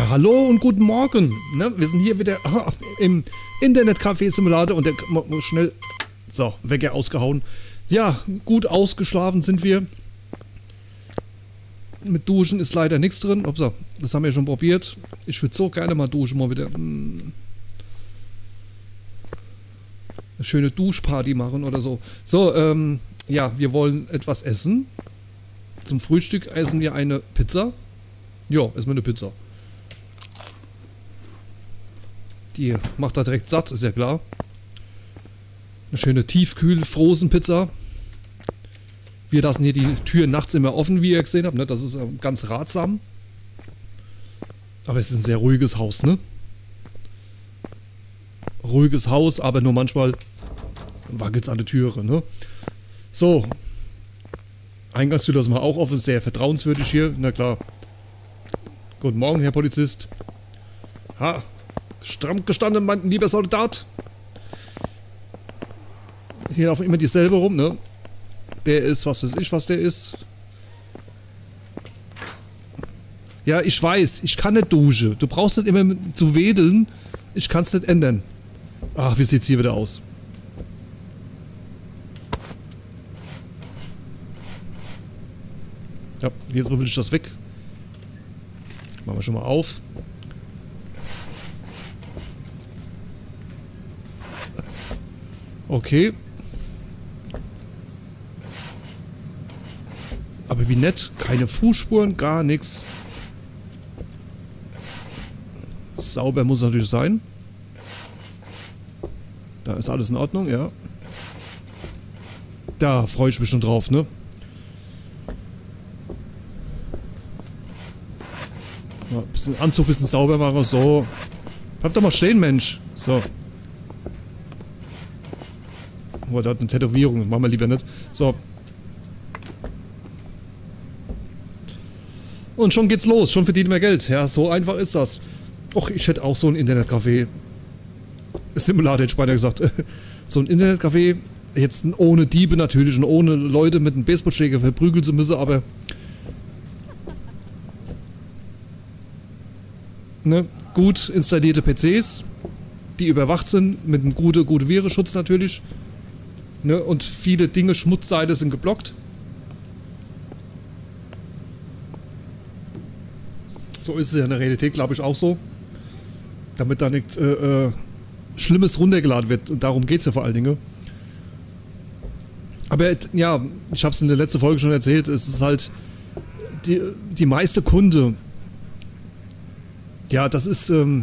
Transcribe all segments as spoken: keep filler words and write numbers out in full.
hallo und guten Morgen. Ne? Wir sind hier wieder ah, im Internetcafé-Simulator und der muss schnell. So, Wecker ausgehauen. Ja, gut ausgeschlafen sind wir. Mit Duschen ist leider nichts drin. Upsa, das haben wir schon probiert. Ich würde so gerne mal duschen, mal wieder. Hm. Eine schöne Duschparty machen oder so. So, ähm, ja, wir wollen etwas essen. Zum Frühstück essen wir eine Pizza. Ja, essen wir eine Pizza. Die macht da direkt satt, ist ja klar. Eine schöne Tiefkühl-Frozen-Pizza. Wir lassen hier die Tür nachts immer offen, wie ihr gesehen habt. Ne? Das ist ganz ratsam. Aber es ist ein sehr ruhiges Haus, ne? Ruhiges Haus, aber nur manchmal wackelt es an der Türe, ne? So. Eingangstür lassen wir auch offen, sehr vertrauenswürdig hier. Na klar. Guten Morgen, Herr Polizist. Ha, stramm gestanden, mein lieber Soldat. Hier laufen immer dieselbe rum, ne? Der ist, was weiß ich, was der ist. Ja, ich weiß, ich kann nicht duschen. Du brauchst nicht immer zu wedeln. Ich kann es nicht ändern. Ach, wie sieht's hier wieder aus? Ja, jetzt will ich das weg. Machen wir schon mal auf. Okay. Aber wie nett. Keine Fußspuren, gar nichts. Sauber muss natürlich sein. Da ist alles in Ordnung, ja. Da freue ich mich schon drauf, ne? Ja, bisschen Anzug, bisschen sauber machen, so. Bleib doch mal stehen, Mensch. So. Oh, da hat eine Tätowierung, machen wir lieber nicht. So. Und schon geht's los, schon verdienen wir Geld. Ja, so einfach ist das. Och, ich hätte auch so ein Internetcafé. Simulator hätte ich beinahe gesagt. So ein Internetcafé, jetzt ohne Diebe natürlich und ohne Leute mit einem Baseballschläger verprügeln zu müssen, aber... Ne, gut installierte P Cs, die überwacht sind, mit einem guten gute Virenschutz natürlich. Ne, und viele Dinge, Schmutzseite sind geblockt. So ist es ja in der Realität, glaube ich, auch so. Damit da nichts äh, äh, Schlimmes runtergeladen wird. Und darum geht es ja vor allen Dingen. Aber ja, ich habe es in der letzten Folge schon erzählt, es ist halt die, die meiste Kunde. Ja, das ist, ähm,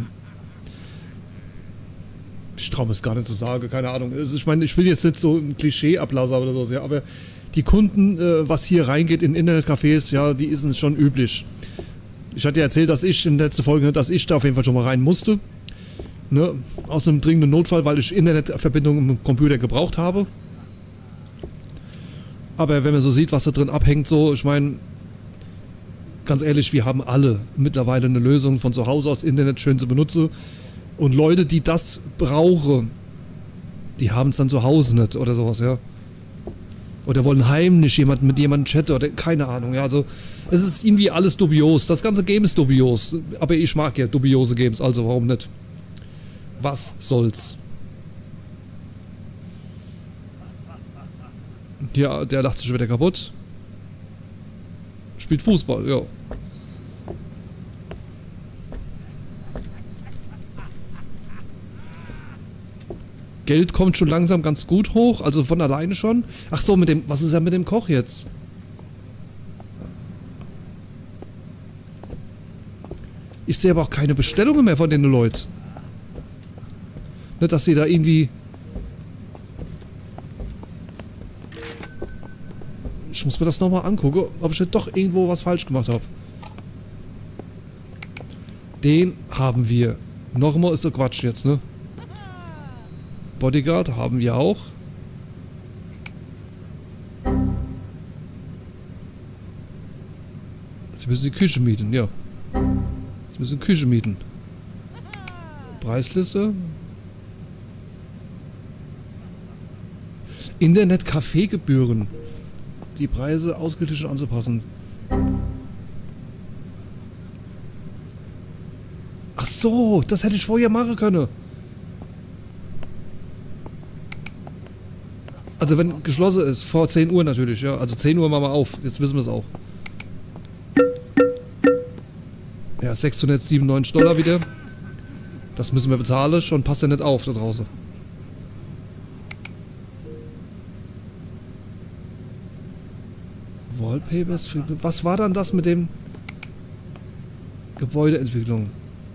ich traue mir es gar nicht zu sagen, keine Ahnung. Also ich meine, ich will jetzt nicht so ein Klischee ablassen oder so, ja, aber die Kunden, äh, was hier reingeht in Internetcafés, ja, die ist schon üblich. Ich hatte ja erzählt, dass ich in der letzten Folge, dass ich da auf jeden Fall schon mal rein musste. Ne, aus einem dringenden Notfall, weil ich Internetverbindung im Computer gebraucht habe. Aber wenn man so sieht, was da drin abhängt, so, ich meine, ganz ehrlich, wir haben alle mittlerweile eine Lösung von zu Hause aus Internet schön zu benutzen. Und Leute, die das brauchen, die haben es dann zu Hause nicht oder sowas, ja. Oder wollen heimlich jemanden mit jemandem chatten oder keine Ahnung, ja. Also, es ist irgendwie alles dubios. Das ganze Game ist dubios. Aber ich mag ja dubiose Games, also warum nicht? Was soll's? Ja, der lacht sich wieder kaputt. Spielt Fußball, ja. Geld kommt schon langsam ganz gut hoch, also von alleine schon. Ach so, mit dem, was ist ja mit dem Koch jetzt? Ich sehe aber auch keine Bestellungen mehr von den Leuten. Nicht, dass sie da irgendwie... Ich muss mir das nochmal angucken, ob ich nicht doch irgendwo was falsch gemacht habe. Den haben wir. Nochmal ist so Quatsch jetzt, ne? Bodyguard haben wir auch. Sie müssen die Küche mieten, ja. Sie müssen die Küche mieten. Preisliste. Internet-Café-Gebühren. Die Preise ausgeglichen anzupassen. so, das hätte ich vorher machen können. Also wenn geschlossen ist, vor zehn Uhr natürlich, ja. Also zehn Uhr machen wir auf, jetzt wissen wir es auch. Ja, sechshundertsiebenundneunzig Dollar wieder. Das müssen wir bezahlen, schon passt ja nicht auf da draußen. Wallpapers, für, was war dann das mit dem Gebäudeentwicklung?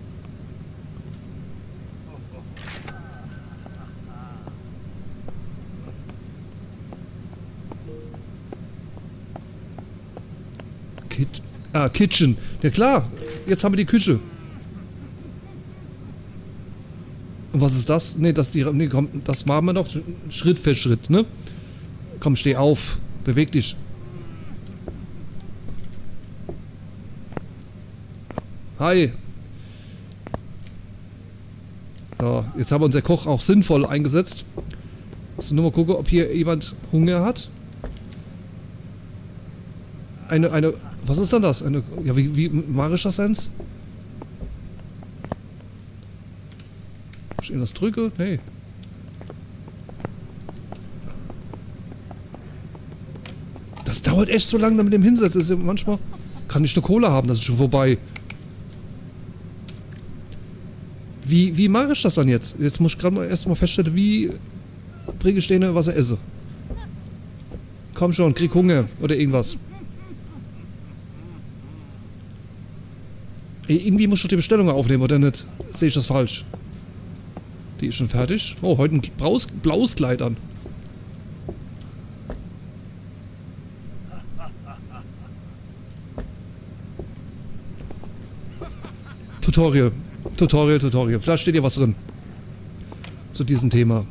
Kit ah, Kitchen. Ja klar, jetzt haben wir die Küche. Und was ist das? Ne, das die nee, komm, das machen wir noch Schritt für Schritt, ne? Komm, steh auf, beweg dich. Hi. So, jetzt haben wir unser Koch auch sinnvoll eingesetzt. Also nur mal gucken, ob hier jemand Hunger hat. Eine, eine, was ist denn das? Eine, ja, wie, wie mache ich das denn? Muss ich irgendwas drücke? Nee. Das dauert echt so lange, damit dem Hinsetzen ist. Manchmal kann ich eine Cola haben, das ist schon vorbei. Wie, wie mache ich das dann jetzt? Jetzt muss ich gerade mal erstmal feststellen, wie bringe ich denen, was er esse. Komm schon, krieg Hunger oder irgendwas. Irgendwie musst du die Bestellung aufnehmen, oder nicht? Sehe ich das falsch? Die ist schon fertig. Oh, heute ein blaues, blaues Kleid an. Tutorial. Tutorial, Tutorial. Vielleicht steht hier was drin. Zu diesem Thema.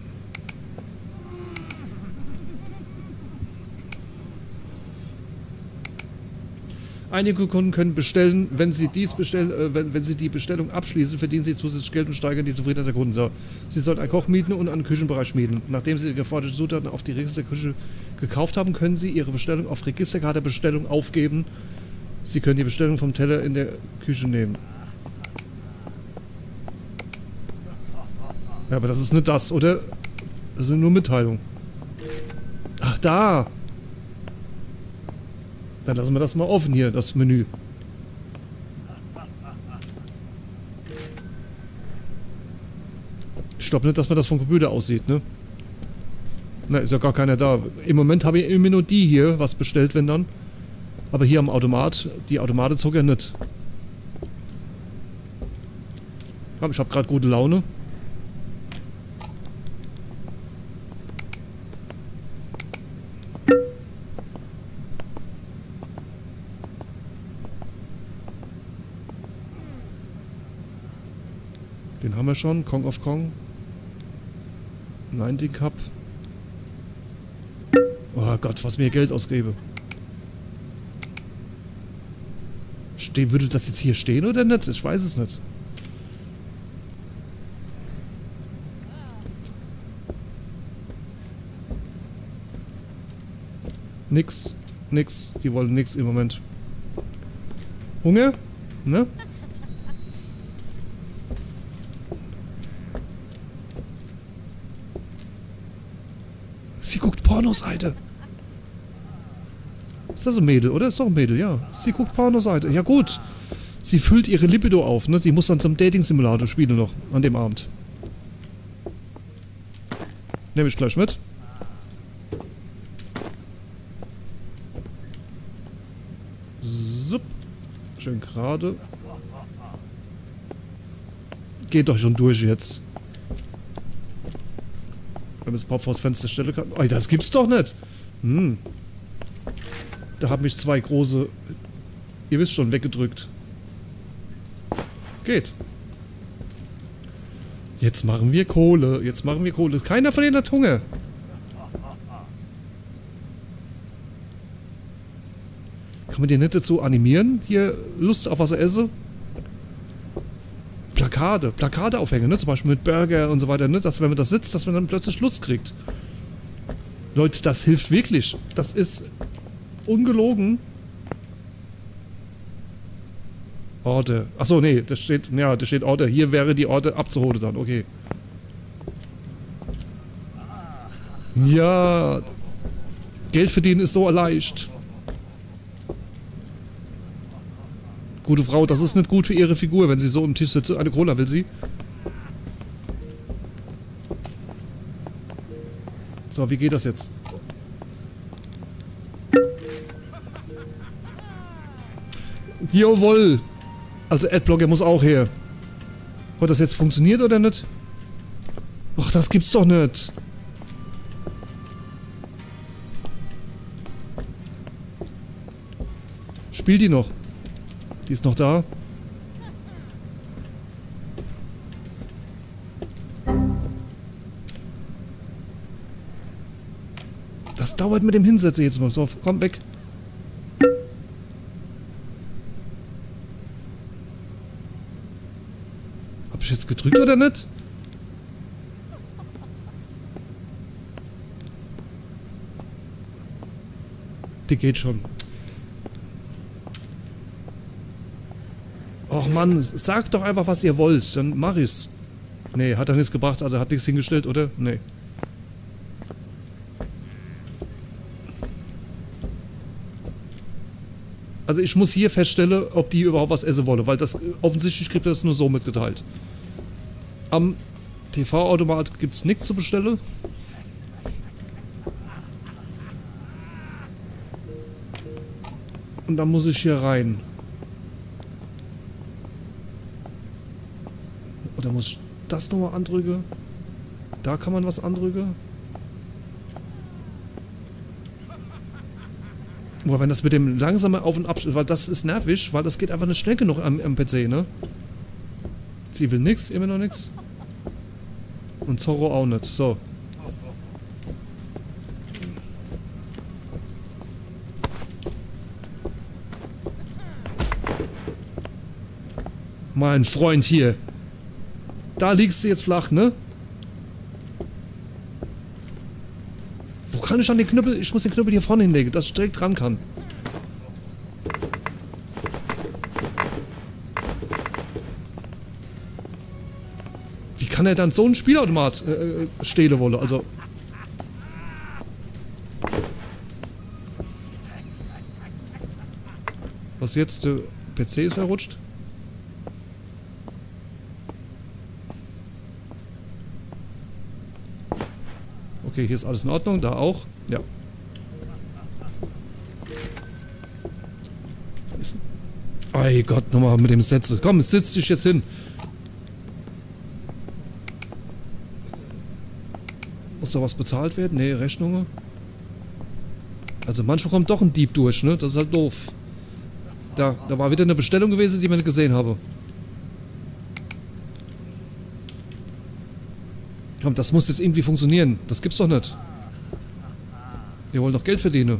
Einige Kunden können bestellen, wenn sie dies bestellen, äh, wenn, wenn sie die Bestellung abschließen, verdienen sie zusätzlich Geld und steigern die Zufriedenheit der Kunden. So. Sie sollten einen Koch mieten und einen Küchenbereich mieten. Nachdem sie die geforderten Zutaten auf die Registerküche gekauft haben, können sie ihre Bestellung auf Registerkarte Bestellung aufgeben. Sie können die Bestellung vom Teller in der Küche nehmen. Ja, aber das ist nicht das, oder? Das sind nur Mitteilungen. Ach, da! Dann lassen wir das mal offen hier, das Menü. Ich glaube nicht, dass man das vom Computer aussieht, ne? Na, ist ja gar keiner da. Im Moment habe ich immer nur die hier, was bestellt, wenn dann. Aber hier am Automat, die Automate zogen ja nicht. Aber ich habe gerade gute Laune. Den haben wir schon. Kong of Kong. neunzehn Cup. Oh Gott, was mir Geld ausgebe. Ste- würde das jetzt hier stehen oder nicht? Ich weiß es nicht. Nix. Nix. Die wollen nix im Moment. Hunger? Ne? Sie guckt Pornoseite. Ist das ein Mädel, oder? Ist doch ein Mädel, ja. Sie guckt Pornoseite. Ja gut. Sie füllt ihre Libido auf, ne? Sie muss dann zum Dating-Simulator spielen noch an dem Abend. Nehme ich gleich mit. Sup. Schön gerade. Geht doch schon durch jetzt. Wenn man es überhaupt vors Fenster stellen kann. Oh, das gibt's doch nicht. Hm. Da haben mich zwei große, ihr wisst schon, weggedrückt. Geht. Jetzt machen wir Kohle. Jetzt machen wir Kohle. Keiner von denen hat Hunger. Kann man den nicht dazu animieren? Hier Lust auf was er esse? Plakate. Plakate aufhängen, ne? Zum Beispiel mit Burger und so weiter, ne? Dass wenn man das sitzt, dass man dann plötzlich Lust kriegt. Leute, das hilft wirklich. Das ist ungelogen. Orte. Achso, nee, das steht, ja, da steht Orte. Hier wäre die Orte abzuholen dann, okay. Ja. Geld verdienen ist so leicht. Gute Frau, das ist nicht gut für ihre Figur, wenn sie so am Tisch sitzt. Eine Cola will sie. So, wie geht das jetzt? Jawohl! Also Adblocker muss auch her. Hat das jetzt funktioniert oder nicht? Ach, das gibt's doch nicht. Spielt die noch? Die ist noch da. Das dauert mit dem Hinsetzen jetzt mal. So, komm weg. Hab ich jetzt gedrückt oder nicht? Die geht schon. Och Mann, sagt doch einfach, was ihr wollt. Dann mach ich's. Nee, hat er nichts gebracht, also hat nichts hingestellt, oder? Nee. Also ich muss hier feststellen, ob die überhaupt was essen wollen, weil das offensichtlich kriegt er das nur so mitgeteilt. Am T V-Automat gibt es nichts zu bestellen. Und dann muss ich hier rein. Oder muss ich das nochmal andrücken? Da kann man was andrücken. Aber wenn das mit dem langsamen Auf- und Ab... Weil das ist nervig, weil das geht einfach nicht schnell genug am, am P C, ne? Sie will nix, immer noch nix. Und Zorro auch nicht. So. Mein Freund hier. Da liegst du jetzt flach, ne? Wo kann ich an den Knüppel? Ich muss den Knüppel hier vorne hinlegen, dass ich direkt dran kann. Wie kann er dann so einen Spielautomat äh, stehlen wollen? Also. Was jetzt? Der P C ist verrutscht? Okay, hier ist alles in Ordnung, da auch. Ja. Ei Gott, nochmal mit dem Sätze. Komm, sitz dich jetzt hin. Muss da was bezahlt werden? Nee, Rechnungen. Also manchmal kommt doch ein Dieb durch, ne? Das ist halt doof. Da, da war wieder eine Bestellung gewesen, die ich nicht gesehen habe. Komm, das muss jetzt irgendwie funktionieren. Das gibt's doch nicht. Wir wollen doch Geld verdienen.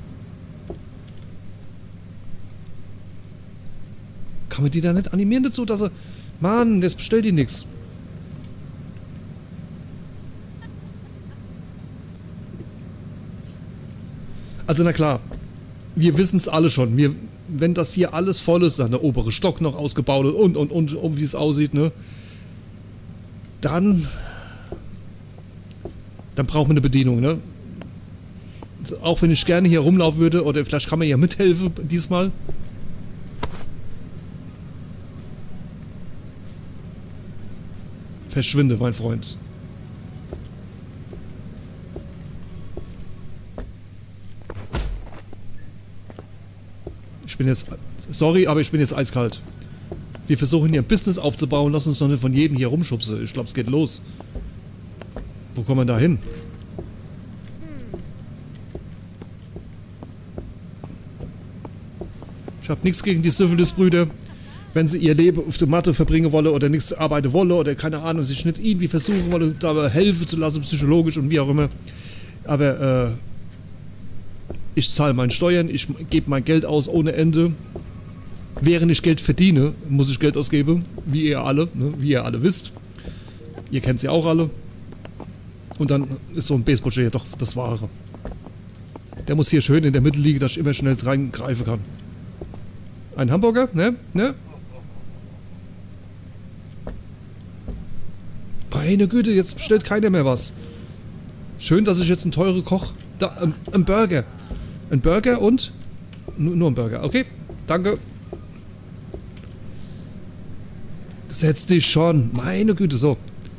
Kann man die da nicht animieren dazu, dass er... Mann, jetzt bestellt die nix. Also na klar, wir wissen es alle schon. Wir, wenn das hier alles voll ist, dann der obere Stock noch ausgebaut und und und, und wie es aussieht, ne? Dann... Dann braucht man eine Bedienung, ne? Auch wenn ich gerne hier rumlaufen würde, oder vielleicht kann man ja mithelfen diesmal. Verschwinde, mein Freund. Ich bin jetzt... Sorry, aber ich bin jetzt eiskalt. Wir versuchen hier ein Business aufzubauen, lass uns noch nicht von jedem hier rumschubsen. Ich glaube, es geht los. Wo kommen wir da hin? Ich habe nichts gegen die Syphilis-Brüder. Wenn sie ihr Leben auf der Matte verbringen wollen oder nichts arbeiten wollen oder keine Ahnung, sich nicht irgendwie versuchen wollen, dabei helfen zu lassen, psychologisch und wie auch immer. Aber äh, ich zahle meine Steuern, ich gebe mein Geld aus ohne Ende. Während ich Geld verdiene, muss ich Geld ausgeben, wie ihr alle, ne? Wie ihr alle wisst. Ihr kennt sie auch alle. Und dann ist so ein Baseballschläger doch das Wahre. Der muss hier schön in der Mitte liegen, dass ich immer schnell reingreifen kann. Ein Hamburger, ne? Ne? Meine Güte, jetzt bestellt keiner mehr was. Schön, dass ich jetzt einen teuren Koch... Da, ähm, ein Burger. Ein Burger und... Nur, nur ein Burger. Okay, danke. Setz dich schon. Meine Güte, so.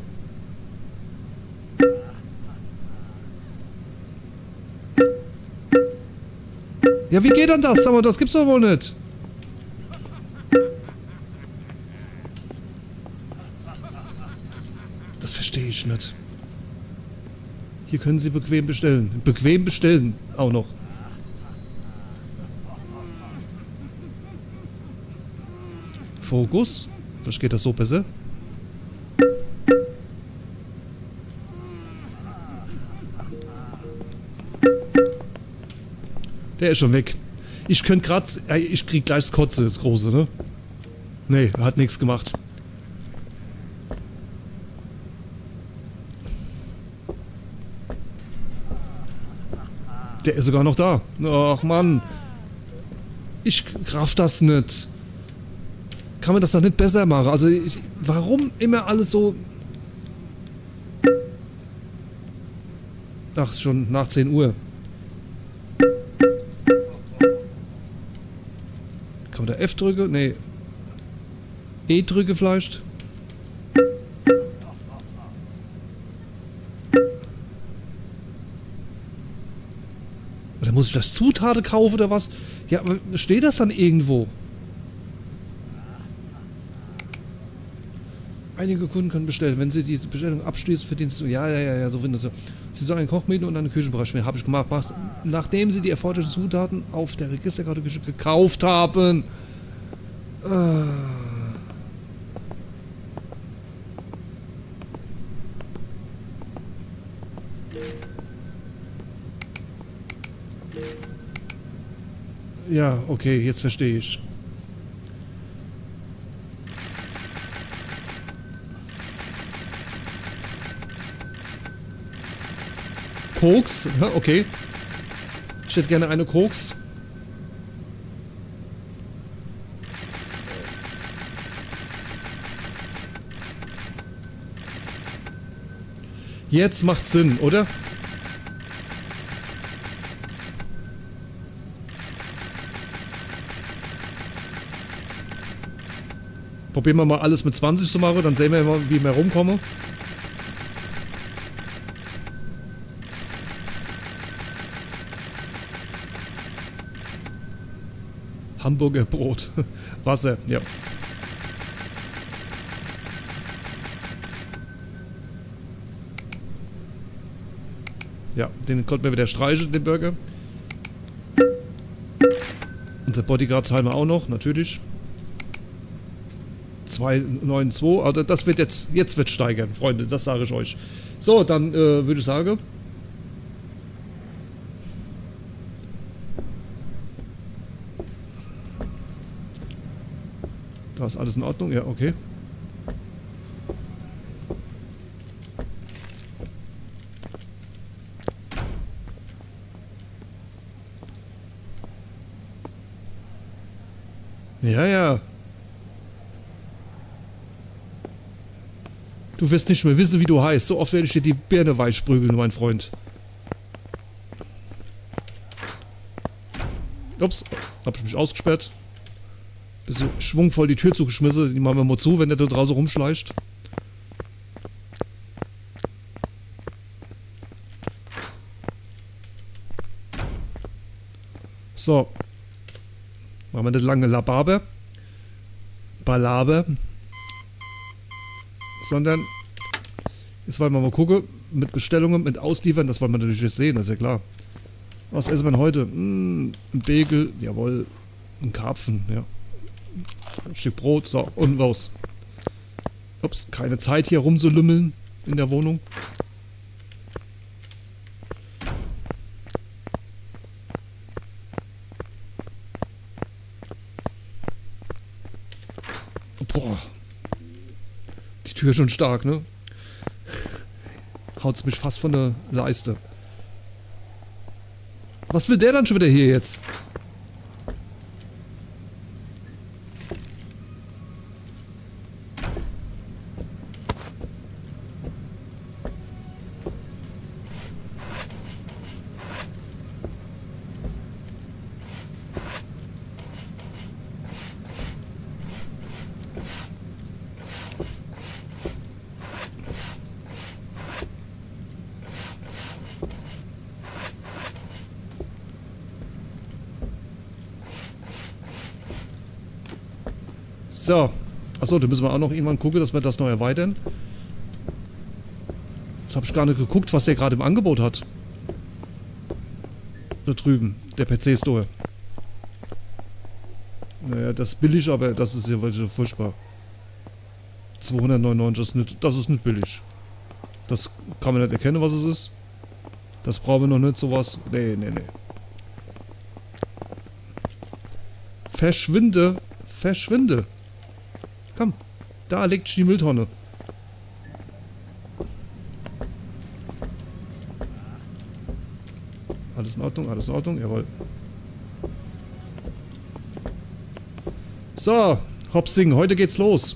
Ja, wie geht denn das? Aber das gibt's doch wohl nicht. Das verstehe ich nicht. Hier können Sie bequem bestellen. Bequem bestellen auch noch. Fokus. Vielleicht geht das so besser. Der ist schon weg. Ich könnte gerade... Ich krieg gleich das Kotze, das große, ne? Nee, hat nichts gemacht. Der ist sogar noch da. Ach Mann. Ich raff das nicht. Kann man das dann nicht besser machen? Also, ich, warum immer alles so... Ach, ist schon nach zehn Uhr. Kann man da F drücken? Nee. E drücke vielleicht? Oder muss ich das Zutaten kaufen oder was? Ja, aber steht das dann irgendwo? Einige Kunden können bestellen. Wenn sie die Bestellung abschließen, verdienst du... Ja, ja, ja, ja, so finden sie. Sie sollen ein Kochmenü und einen Küchenbereich mehr. Habe ich gemacht. Mach's, nachdem sie die erforderlichen Zutaten auf der Registerkarte gekauft haben. Äh. Ja, okay, jetzt verstehe ich. Koks, okay. Ich hätte gerne eine Koks. Jetzt macht's Sinn, oder? Probieren wir mal alles mit zwanzig zu machen, dann sehen wir mal, wie wir rumkommen. Hamburger Brot. Wasser, ja. Ja, den konnten wir wieder streichen, den Burger. Unser Bodyguard zahlen wir auch noch, natürlich. zwei neun zwei, also das wird jetzt, jetzt wird steigern, Freunde, das sage ich euch. So, dann äh, würde ich sagen... Da ist alles in Ordnung, ja, okay. Ja, ja. Du wirst nicht mehr wissen, wie du heißt. So oft werde ich dir die Birne weich prügeln, mein Freund. Ups, hab ich mich ausgesperrt. Bisschen schwungvoll die Tür zugeschmissen. Die machen wir mal zu, wenn der da draußen rumschleicht. So. Machen wir nicht lange Lababer. Balaber. Sondern jetzt wollen wir mal gucken. Mit Bestellungen, mit Ausliefern, das wollen wir natürlich jetzt sehen, das ist ja klar. Was essen wir denn heute? Hm, ein Bagel, jawohl. Ein Karpfen, ja. Ein Stück Brot, so, und raus. Ups, keine Zeit hier rumzulümmeln in der Wohnung. Boah. Die Tür ist schon stark, ne? Haut's mich fast von der Leiste. Was will der dann schon wieder hier jetzt? So. Achso, da müssen wir auch noch irgendwann gucken, dass wir das noch erweitern. Jetzt habe ich gar nicht geguckt, was der gerade im Angebot hat. Da drüben, der P C-Store. Naja, das ist billig, aber das ist ja furchtbar. zweihundertneunundneunzig, das ist, nicht, das ist nicht billig. Das kann man nicht erkennen, was es ist. Das brauchen wir noch nicht, sowas. Nee, nee, nee. Verschwinde. Verschwinde. Komm. Da liegt die Mülltonne. Alles in Ordnung, alles in Ordnung, jawohl. So, Hopsing, heute geht's los.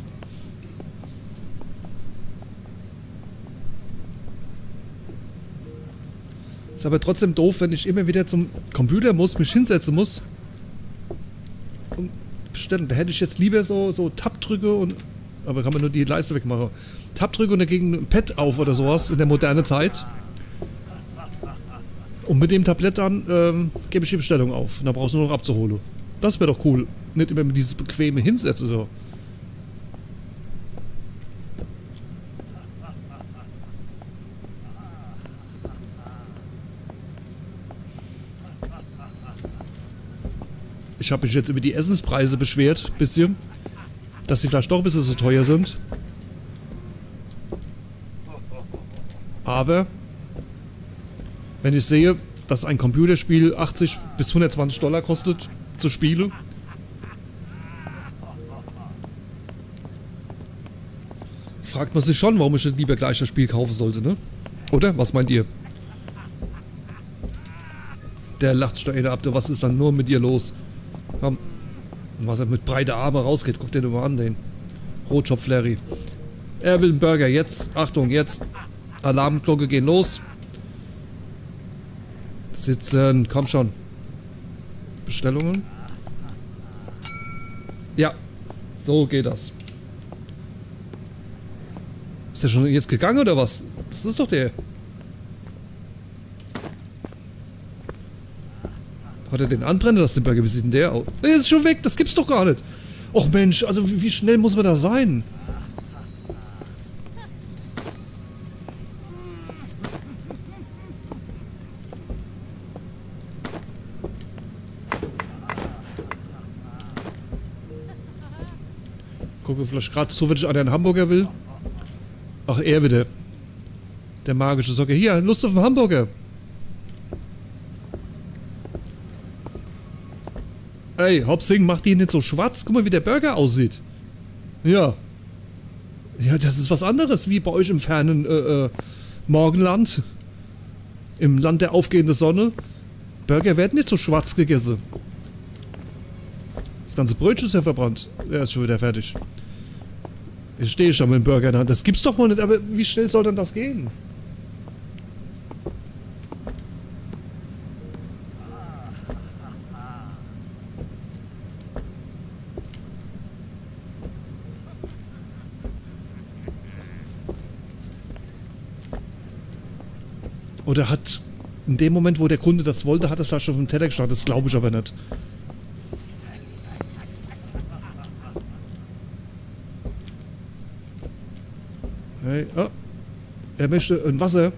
Ist aber trotzdem doof, wenn ich immer wieder zum Computer muss, mich hinsetzen muss. Und bestellen. Da hätte ich jetzt lieber so, so Tab drücke und. Aber kann man nur die Leiste wegmachen. Tab drücke und dagegen ein Pad auf oder sowas in der modernen Zeit. Und mit dem Tablett dann ähm, gebe ich die Bestellung auf. Und dann brauchst du nur noch abzuholen. Das wäre doch cool. Nicht immer mit dieses bequeme Hinsetzen. So. Ich habe mich jetzt über die Essenspreise beschwert, bisschen. Dass sie vielleicht doch ein bisschen so teuer sind. Aber wenn ich sehe, dass ein Computerspiel achtzig bis hundertzwanzig Dollar kostet zu spielen, fragt man sich schon, warum ich nicht lieber gleich das Spiel kaufen sollte, ne? Oder? Was meint ihr? Der lacht sich da einer ab, was ist dann nur mit dir los? Komm. Was er mit breiter Arme rausgeht, guck dir den mal an, den Rotschopf Larry. Er will einen Burger, jetzt, Achtung, jetzt. Alarmglocke gehen los. Sitzen, komm schon. Bestellungen. Ja, so geht das. Ist der schon jetzt gegangen oder was? Das ist doch der. Hat er den Anbrenner, das den Burger? Wie sieht denn der aus? Der ist schon weg, das gibt's doch gar nicht. Och Mensch, also wie, wie schnell muss man da sein? Gucke vielleicht gerade zufällig an einen Hamburger will. Ach, er wieder. Der magische Socke. Hier, Lust auf einen Hamburger. Ey, Hopsing, macht die nicht so schwarz. Guck mal, wie der Burger aussieht. Ja. Ja, das ist was anderes, wie bei euch im fernen äh, äh, Morgenland. Im Land der aufgehenden Sonne. Burger werden nicht so schwarz gegessen. Das ganze Brötchen ist ja verbrannt. Er ist schon wieder fertig. Jetzt stehe ich schon mit dem Burger in der Hand. Das gibt's doch mal nicht, aber wie schnell soll denn das gehen? Oder hat in dem Moment, wo der Kunde das wollte, hat er vielleicht schon auf dem Teller gestanden. Das glaube ich aber nicht. Hey, oh. Er möchte ein Wasser.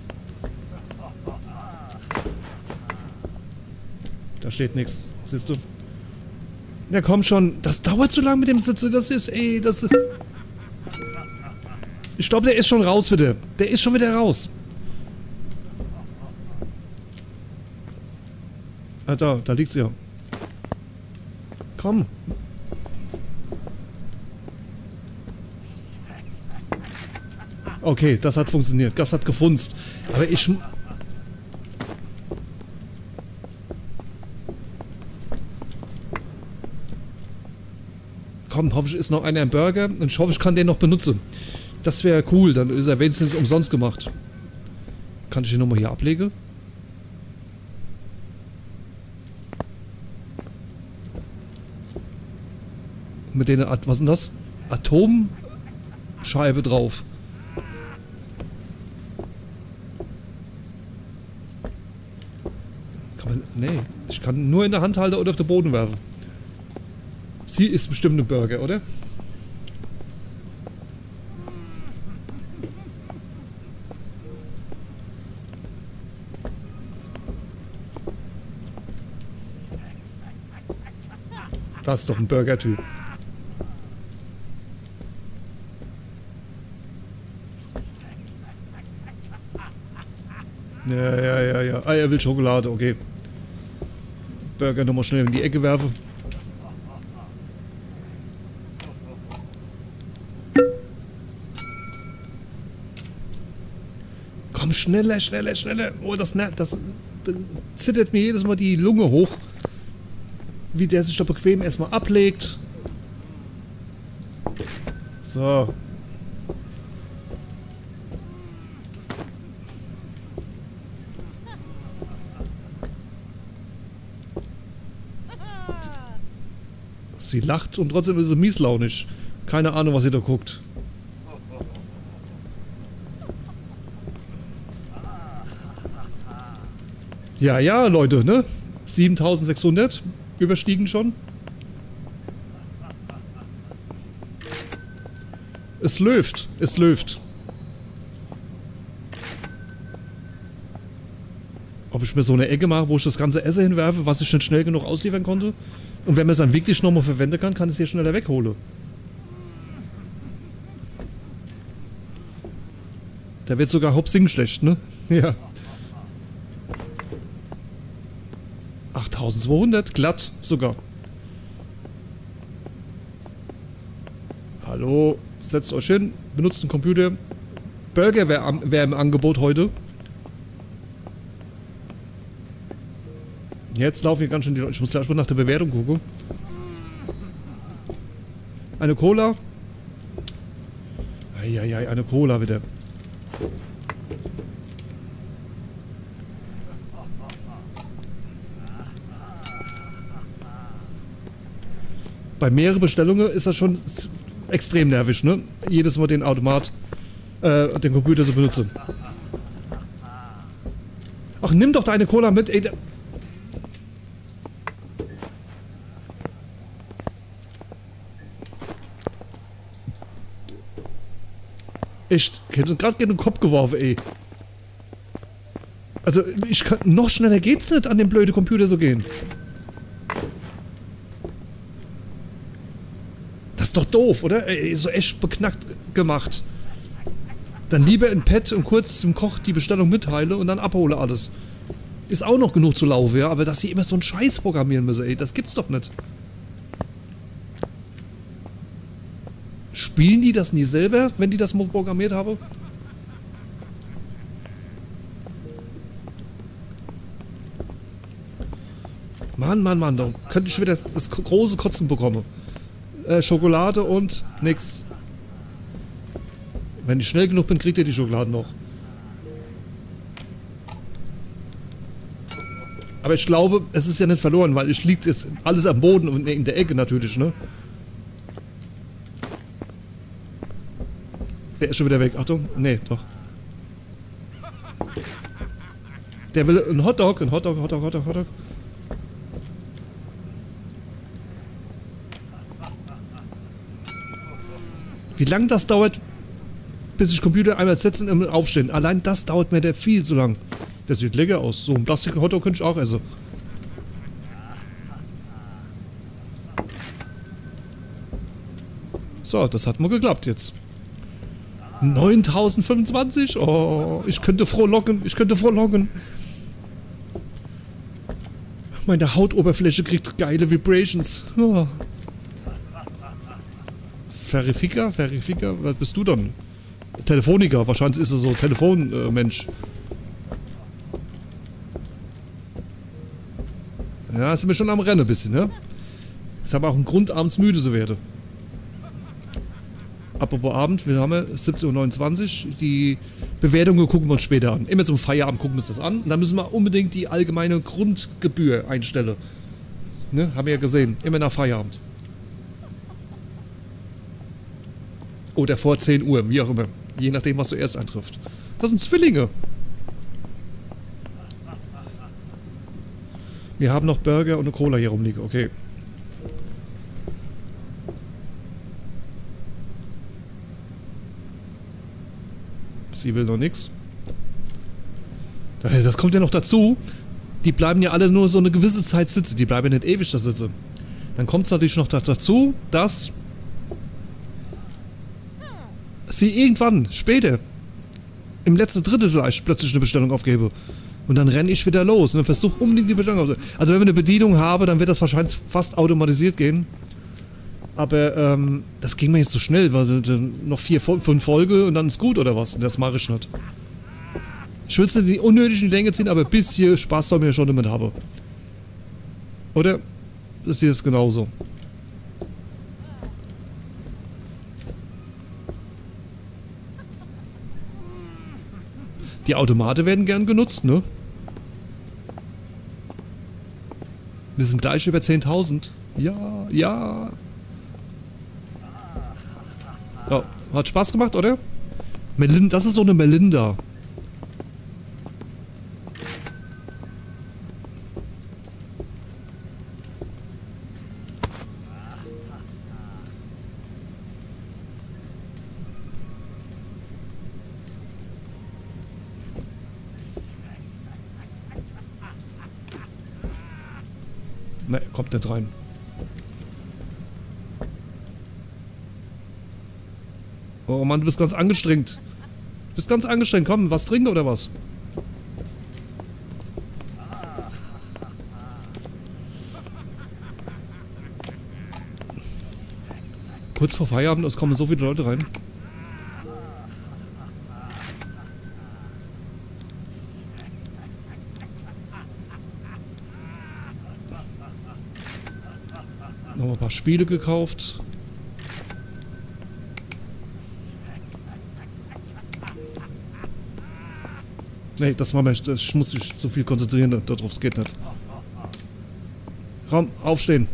Da steht nichts, siehst du? Ja, komm schon. Das dauert zu lang mit dem Sitzen. Das ist, ey, das... Ich glaube, der ist schon raus wieder. Der ist schon wieder raus. Ah, da, da liegt's ja. Komm. Okay, das hat funktioniert. Das hat gefunzt. Aber ich... Komm, hoffe ich, ist noch einer im Burger. Und ich hoffe, ich kann den noch benutzen. Das wäre cool. Dann ist er wenigstens nicht umsonst gemacht. Kann ich den nochmal hier ablegen? Mit denen... Was ist denn das? Atomscheibe drauf. Kann man... Nee. Ich kann nur in der Hand halten oder auf den Boden werfen. Sie ist bestimmt ein Burger, oder? Das ist doch ein Burger-Typ. Ja, ja, ja, ja. Ah, er will Schokolade, okay. Burger nochmal schnell in die Ecke werfen. Komm, schneller, schneller, schneller. Oh, das, das, das zittert mir jedes Mal die Lunge hoch. Wie der sich da bequem erstmal ablegt. So. Sie lacht und trotzdem ist sie mieslaunig. Keine Ahnung, was sie da guckt. Ja, ja, Leute, ne? siebentausendsechshundert überstiegen schon. Es läuft, es läuft. Ob ich mir so eine Ecke mache, wo ich das ganze Essen hinwerfe, was ich nicht schnell genug ausliefern konnte. Und wenn man es dann wirklich nochmal verwenden kann, kann ich es hier schneller weghole. Da wird sogar Hopsing schlecht, ne? Ja. achttausendzweihundert, glatt sogar. Hallo, setzt euch hin, benutzt einen Computer. Burger wäre wär im Angebot heute. Jetzt laufen hier ganz schön die Leute. Ich muss gleich mal nach der Bewertung gucken. Eine Cola. Eieiei, eine Cola wieder. Bei mehreren Bestellungen ist das schon extrem nervig, ne? Jedes Mal den Automat, äh, den Computer zu benutzen. Ach, nimm doch deine Cola mit, ey. Echt, ich hätte gerade gegen den Kopf geworfen, ey. Also, ich kann, noch schneller geht's nicht, an den blöden Computer zu gehen. Das ist doch doof, oder? Ey, so echt beknackt gemacht. Dann lieber in Pad und kurz dem Koch die Bestellung mitteile und dann abhole alles. Ist auch noch genug zu laufen, ja, aber dass sie immer so einen Scheiß programmieren müssen, ey, das gibt's doch nicht. Spielen die das nie selber, wenn die das mal programmiert haben? Mann, Mann, Mann, da könnte ich wieder das, das große Kotzen bekommen. Äh, Schokolade und nix. Wenn ich schnell genug bin, kriegt ihr die Schokolade noch. Aber ich glaube, es ist ja nicht verloren, weil es liegt jetzt alles am Boden und in der Ecke natürlich, ne? Der ist schon wieder weg. Achtung. Nee, doch. Der will einen Hotdog, ein Hotdog, Hotdog, Hotdog, Hotdog. Wie lange das dauert, bis ich Computer einmal setzen und aufstehen. Allein das dauert mir der viel zu lang. Der sieht lecker aus. So ein Plastik-Hotdog könnte ich auch essen. So, das hat mal geklappt jetzt. neuntausendfünfundzwanzig? Oh, ich könnte frohlocken. Ich könnte frohlocken. Meine Hautoberfläche kriegt geile Vibrations. Oh. Verifica? Verifica? Was bist du dann? Telefoniker. Wahrscheinlich ist er so Telefonmensch. Äh, ja, sind wir schon am Rennen ein bisschen, ne? Ist aber auch ein Grund, abends müde zu werden. Apropos Abend, wir haben ja siebzehn Uhr neunundzwanzig. Die Bewertungen gucken wir uns später an. Immer zum Feierabend gucken wir uns das an. Und dann müssen wir unbedingt die allgemeine Grundgebühr einstellen. Ne? Haben wir ja gesehen. Immer nach Feierabend. Oder vor zehn Uhr, wie auch immer. Je nachdem, was zuerst eintrifft. Das sind Zwillinge. Wir haben noch Burger und eine Cola hier rumliegen. Okay. Sie will noch nichts. Das kommt ja noch dazu. Die bleiben ja alle nur so eine gewisse Zeit sitzen. Die bleiben nicht ewig da sitzen. Dann kommt es natürlich noch dazu, dass sie irgendwann, später, im letzten Drittel vielleicht, plötzlich eine Bestellung aufgebe. Und dann renne ich wieder los und dann versuche unbedingt die Bestellung aufzunehmen. Also wenn wir eine Bedienung haben, dann wird das wahrscheinlich fast automatisiert gehen. Aber ähm, das ging mir jetzt so schnell, weil noch vier, fünf Folgen und dann ist gut oder was? Und das mache ich nicht. Ich will es nicht in die unnötige Länge ziehen, aber ein bisschen Spaß soll mir schon damit haben. Oder? Das hier ist genauso. Die Automate werden gern genutzt, ne? Wir sind gleich über zehntausend. Ja, ja. Oh, hat Spaß gemacht, oder? Melinda, das ist so eine Melinda. Ne, kommt nicht rein. Oh Mann, du bist ganz angestrengt. Du bist ganz angestrengt. Komm, was trinken oder was? Kurz vor Feierabend, es kommen so viele Leute rein. Noch ein paar Spiele gekauft. Nee, das war mir, ich muss mich zu viel konzentrieren darauf, es geht nicht. Komm, aufstehen.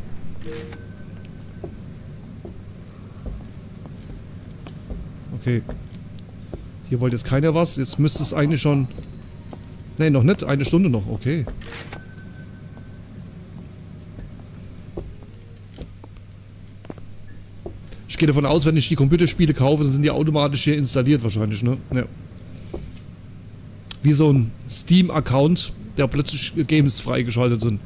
Okay. Hier wollte jetzt keiner was, jetzt müsste es eigentlich schon... Nee, noch nicht, eine Stunde noch, okay. Ich gehe davon aus, wenn ich die Computerspiele kaufe, dann sind die automatisch hier installiert wahrscheinlich, ne? Ja. Wie so ein Steam-Account, der plötzlich Games freigeschaltet sind.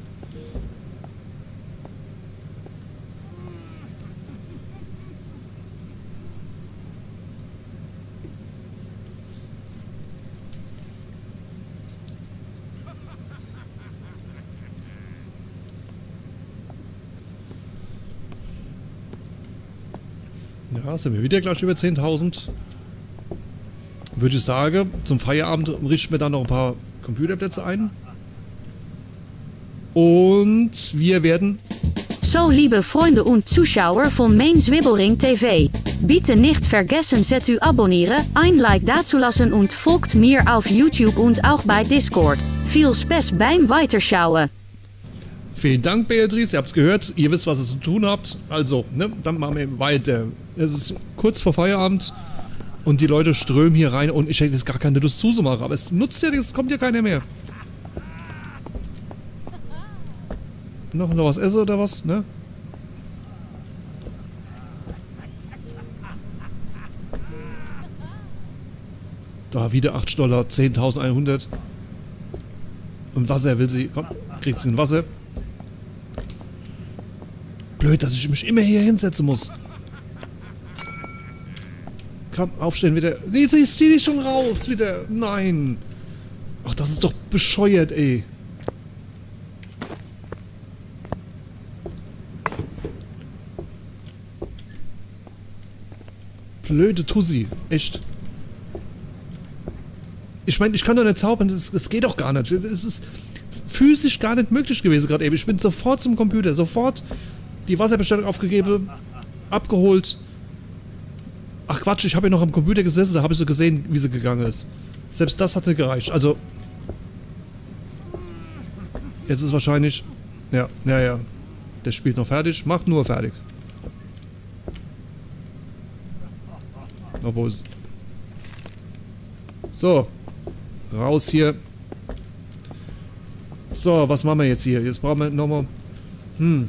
Ja, sind wir wieder gleich über zehntausend. Würde ich sagen, zum Feierabend richten wir dann noch ein paar Computerplätze ein. Und wir werden... So, liebe Freunde und Zuschauer von Main Zwibbelring T V. Bitte nicht vergessen, zu abonnieren, ein Like dazulassen und folgt mir auf YouTube und auch bei Discord. Viel Spaß beim Weiterschauen. Vielen Dank, Beatrice, ihr habt es gehört, ihr wisst, was ihr zu tun habt. Also, ne, dann machen wir weiter. Es ist kurz vor Feierabend. Und die Leute strömen hier rein und ich hätte jetzt gar keine Lust zuzumachen, aber es nutzt ja nichts, es kommt ja keiner mehr. Noch, noch was essen oder was, ne? Da wieder acht Dollar, zehntausendeinhundert. Und Wasser will sie, komm, kriegt sie ein Wasser. Blöd, dass ich mich immer hier hinsetzen muss. Komm, aufstehen wieder. Nee, sie ist die schon raus wieder. Nein. Ach, das ist doch bescheuert, ey. Blöde Tussi. Echt. Ich meine, ich kann doch nicht zaubern. Das, das geht doch gar nicht. Es ist physisch gar nicht möglich gewesen gerade eben. Ich bin sofort zum Computer. Sofort die Wasserbestellung aufgegeben. Abgeholt. Ach Quatsch, ich habe ja noch am Computer gesessen, da habe ich so gesehen, wie sie gegangen ist. Selbst das hat nicht gereicht. Also... Jetzt ist wahrscheinlich... Ja, ja, ja. Der spielt noch fertig. Macht nur fertig. Obwohl... So. Raus hier. So, was machen wir jetzt hier? Jetzt brauchen wir nochmal... Hm...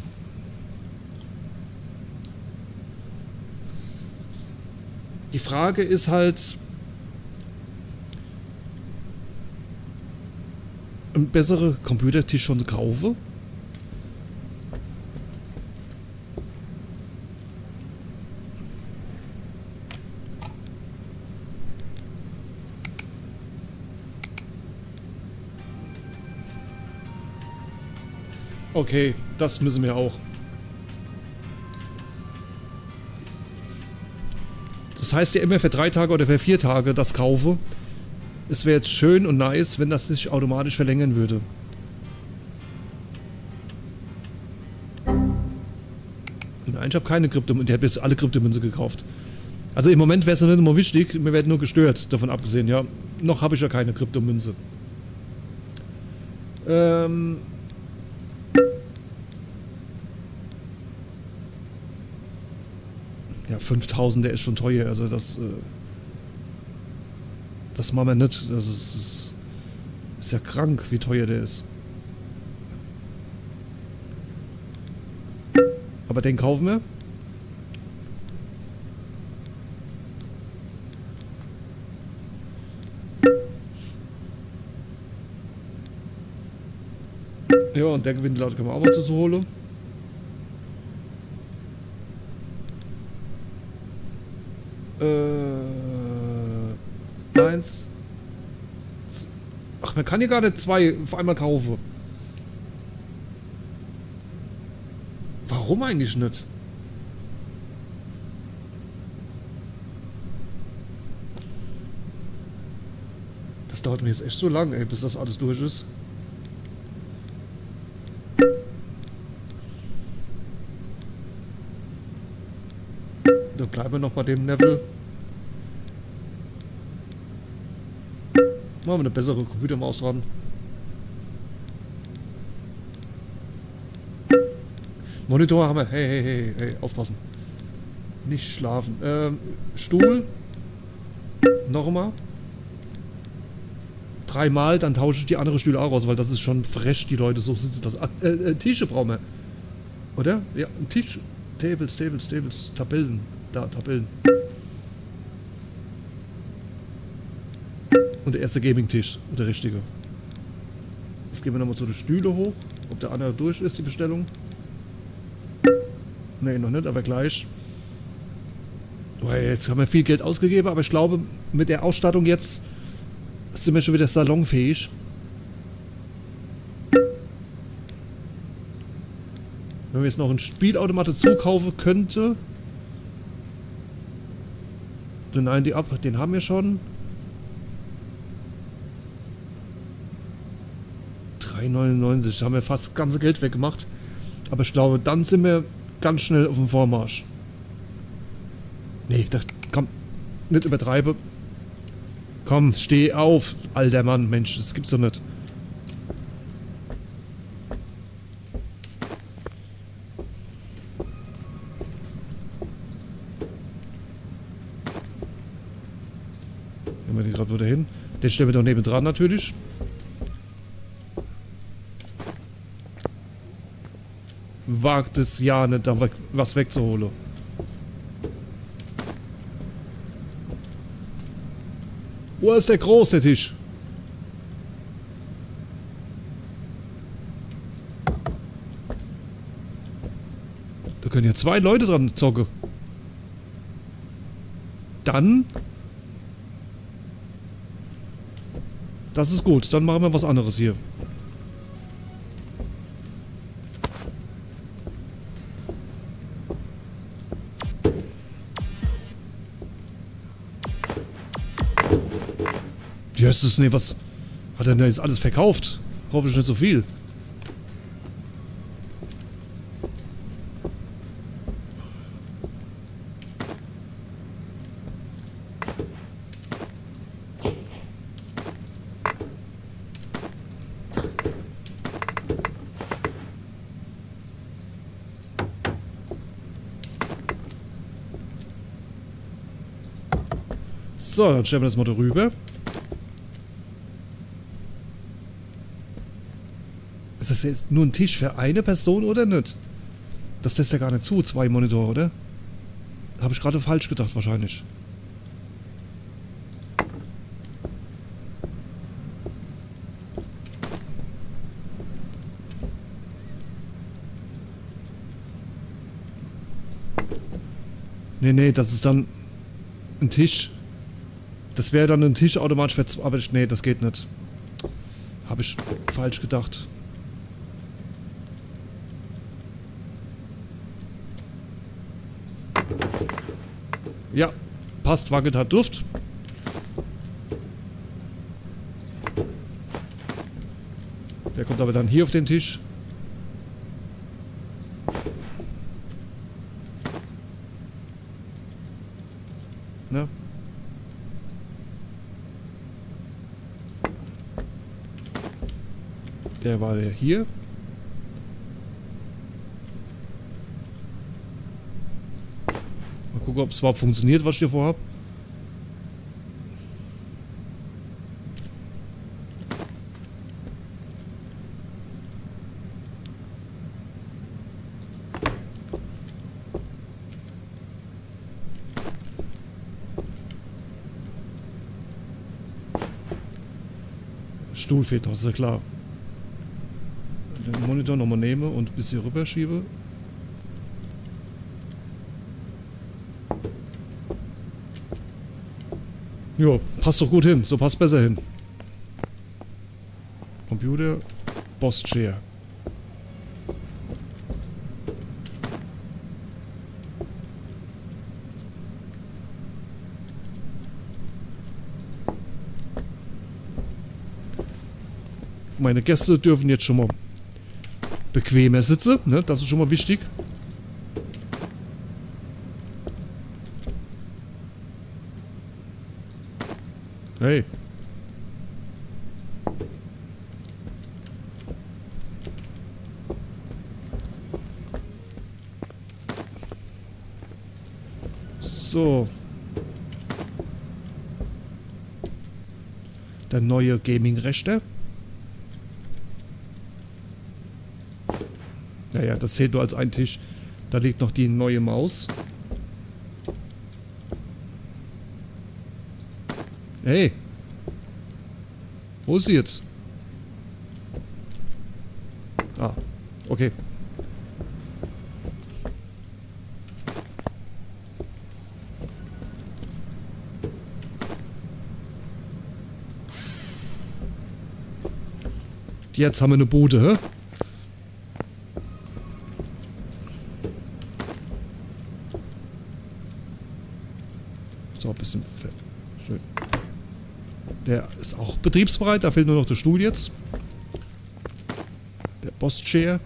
Die Frage ist halt, einen besseren Computertisch schon kaufen? Okay, das müssen wir auch. Das heißt ja immer für drei Tage oder für vier Tage das kaufe. Es wäre jetzt schön und nice, wenn das sich automatisch verlängern würde. Nein, ich habe keine Kryptomünze. Ich habe jetzt alle Kryptomünze gekauft. Also im Moment wäre es nicht immer wichtig. Wir werden nur gestört, davon abgesehen. Ja, noch habe ich ja keine Kryptomünze. Ähm... Ja, fünftausend, der ist schon teuer, also das, äh, das machen wir nicht, das ist, ist, ist ja krank, wie teuer der ist. Aber den kaufen wir. Ja, und der Gewinncloud können wir auch mal dazu holen. Äh, eins. Ach, man kann hier gar nicht zwei auf einmal kaufen. Warum eigentlich nicht? Das dauert mir jetzt echt so lang, ey, bis das alles durch ist. Dann bleiben wir noch bei dem Level. Machen wir eine bessere Computermaus dran. Monitor haben wir. Hey, hey, hey, hey, aufpassen. Nicht schlafen. Ähm, Stuhl. Nochmal. Dreimal, dann tausche ich die andere Stühle auch raus, weil das ist schon fresh, die Leute, so sitzen das. Äh, äh, Tische brauchen wir. Oder? Ja, ein Tisch. Tables, Tables, Tables, Tabellen. Da, Tabellen. Und der erste Gaming-Tisch, der richtige. Jetzt gehen wir nochmal zu den Stühle hoch. Ob der andere durch ist, die Bestellung. Ne, noch nicht, aber gleich. Oh, jetzt haben wir viel Geld ausgegeben, aber ich glaube, mit der Ausstattung jetzt sind wir schon wieder salonfähig. Wenn wir jetzt noch einen Spielautomat dazu kaufen könnte. Den nein, die ab, den haben wir schon. drei neunundneunzig, haben wir fast das ganze Geld weggemacht. Aber ich glaube, dann sind wir ganz schnell auf dem Vormarsch. Nee, das komm, nicht übertreibe. Komm, steh auf, alter Mann, Mensch, das gibt's doch nicht. Nehmen wir den gerade wieder hin. Den stellen wir doch nebendran natürlich. Wagt es ja nicht, da was wegzuholen. Wo ist der große Tisch? Da können ja zwei Leute dran zocken. Dann... Das ist gut, dann machen wir was anderes hier. Ja, ist das, nee, was hat er denn jetzt alles verkauft? Hoffe ich nicht so viel. So, dann stellen wir das mal darüber. Ist das jetzt nur ein Tisch für eine Person oder nicht? Das lässt ja gar nicht zu, zwei Monitore, oder? Habe ich gerade falsch gedacht, wahrscheinlich. Nee, nee, das ist dann ein Tisch. Das wäre dann ein Tisch automatisch für zwei, aber ich, nee, das geht nicht. Habe ich falsch gedacht. Ja, passt, wackelt, hat Duft. Der kommt aber dann hier auf den Tisch. Ne? Der war der hier. Mal gucken, ob es überhaupt funktioniert, was ich hier vorhab. Stuhl fehlt noch, ist ja klar. Den Monitor nochmal nehme und ein bisschen rüberschiebe. Jo, passt doch gut hin. So passt besser hin. Computer, Boss Chair. Meine Gäste dürfen jetzt schon mal bequemer sitzen, ne? Das ist schon mal wichtig. Hey. So. Der neue Gaming-Rechte. Naja, das zählt nur als ein Tisch. Da liegt noch die neue Maus. Hey. Wo ist die jetzt? Ah, okay. Jetzt haben wir eine Bude, hä? So, ein bisschen schön. Der ist auch betriebsbereit, da fehlt nur noch der Stuhl jetzt. Der Boss Chair.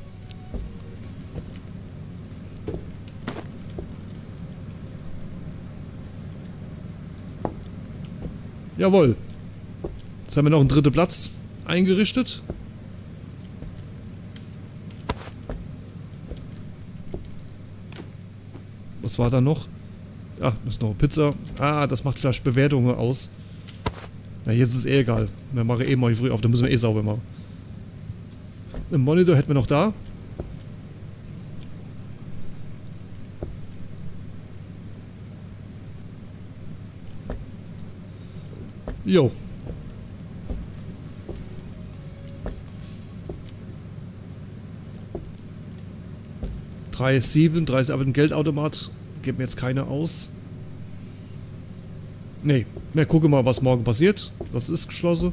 Jawohl. Jetzt haben wir noch einen dritten Platz eingerichtet. Was war da noch? Ja, das ist noch Pizza. Ah, das macht vielleicht Bewertungen aus. Na, jetzt ist eh egal. Wir machen eh mal früh auf, da müssen wir eh sauber machen. Einen Monitor hätten wir noch da. Jo. drei sieben, drei, aber ein Geldautomat geben jetzt keine aus. Nee, wir gucken mal, was morgen passiert. Das ist geschlossen.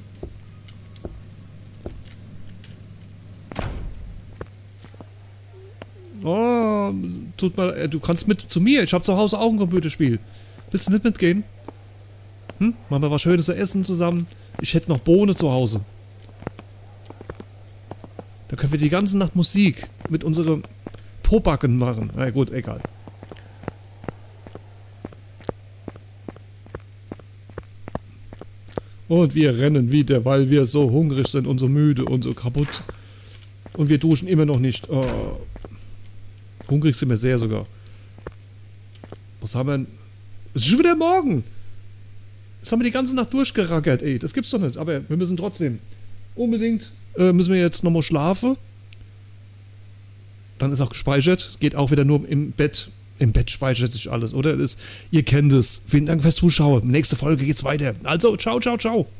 Oh, tut mal, du kannst mit zu mir. Ich habe zu Hause auch ein Computerspiel. Willst du nicht mitgehen? Hm? Machen wir was Schönes zu essen zusammen. Ich hätte noch Bohnen zu Hause. Da können wir die ganze Nacht Musik mit unserem Pobacken machen. Na gut, egal. Und wir rennen wieder, weil wir so hungrig sind und so müde und so kaputt. Und wir duschen immer noch nicht. Oh. Hungrig sind wir sehr sogar. Was haben wir denn? Es ist schon wieder morgen. Das haben wir die ganze Nacht durchgerackert, ey. Das gibt's doch nicht. Aber wir müssen trotzdem unbedingt, äh, müssen wir jetzt nochmal schlafen. Dann ist auch gespeichert. Geht auch wieder nur im Bett. Im Bett speichert sich alles, oder? Das, ihr kennt es. Vielen Dank fürs Zuschauen. Nächste Folge geht's weiter. Also, ciao, ciao, ciao.